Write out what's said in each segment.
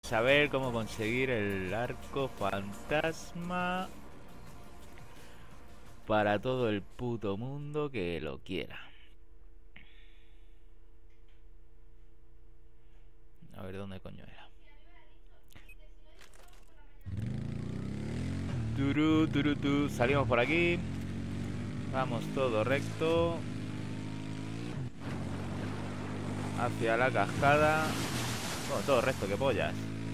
saber cómo conseguir el arco fantasma para todo el puto mundo que lo quiera. A ver dónde coño era. Turu, turu, tu. Salimos por aquí. Vamos todo recto. Hacia la cascada. Bueno, todo recto, que pollas.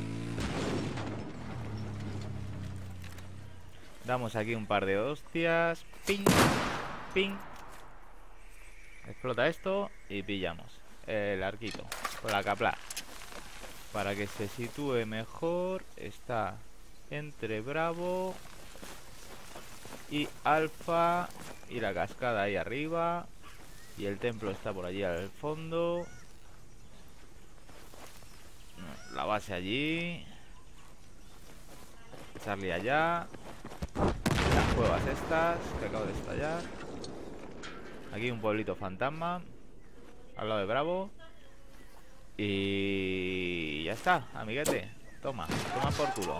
Damos aquí un par de hostias. Ping, ping. Explota esto y pillamos el arquito con la capla. Para que se sitúe mejor, está entre Bravo y Alfa y la cascada ahí arriba. Y el templo está por allí al fondo. La base allí. Charlie allá. Las cuevas estas que acabo de estallar. Aquí un pueblito fantasma al lado de Bravo. Y ya está, amiguete. Toma, toma por culo.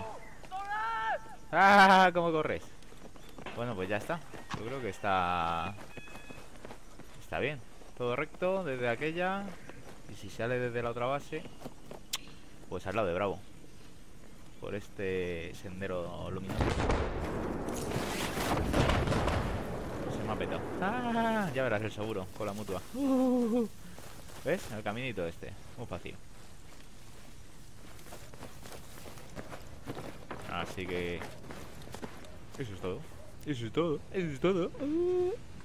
¡Ah! ¿Cómo corres? Bueno, pues ya está. Yo creo que está bien. Todo recto desde aquella. Y si sale desde la otra base, pues al lado de Bravo. Por este sendero luminoso. Se me ha petado. ¡Ah! Ya verás el seguro con la mutua. ¿Ves? El caminito este. Muy fácil. Así que... eso es todo. Eso es todo. Eso es todo.